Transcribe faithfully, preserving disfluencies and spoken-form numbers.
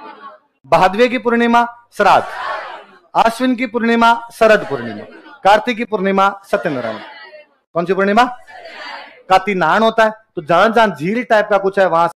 भादवे की पूर्णिमा श्राद्ध, आश्विन की पूर्णिमा शरद पूर्णिमा, कार्तिक की पूर्णिमा सत्यनारायण। कौन सी पूर्णिमा? काती नारायण होता है। तो जहां जहां झील टाइप का कुछ है वहां